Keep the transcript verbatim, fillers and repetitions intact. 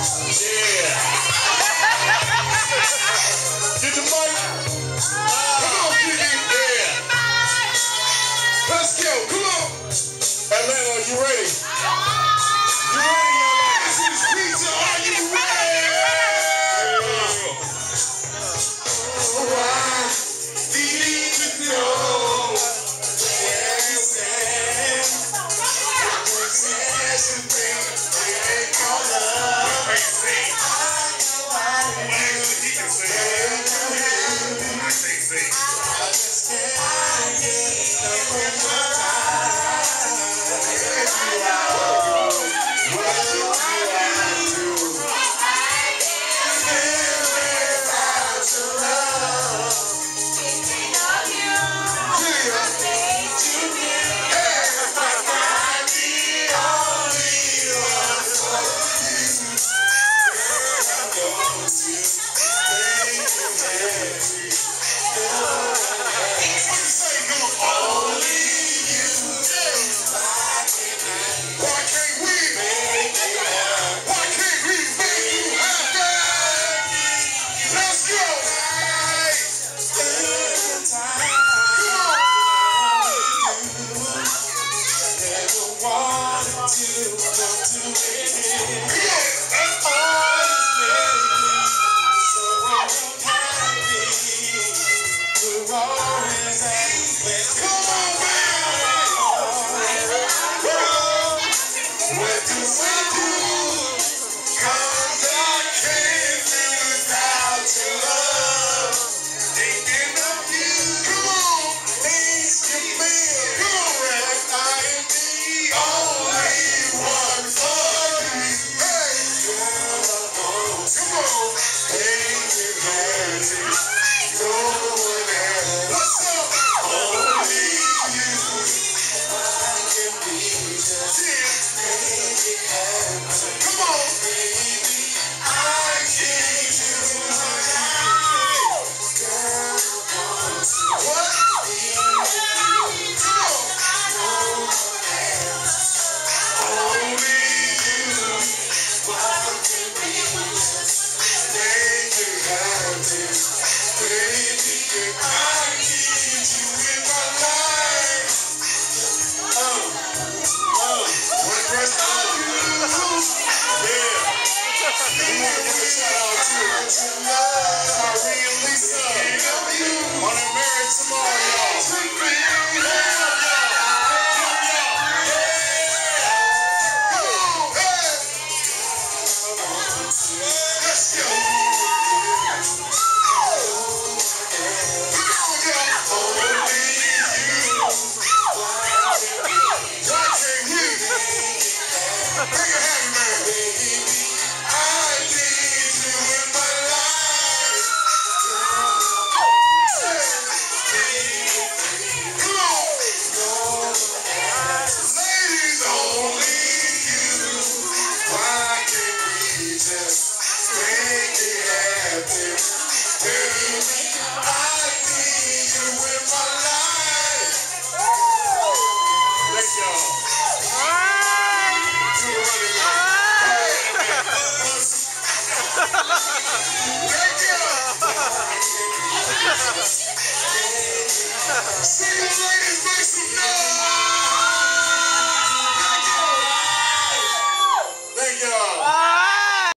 Yeah. Get the mic. Come on, Kiki. Yeah. Let's go. Come on. Atlanta, are you ready? You ready, Atlanta? This is pizza. Are you ready? Why do you need to know where you stand? There's a thing they call love. I can't sing. I just can't get enough of my Baby,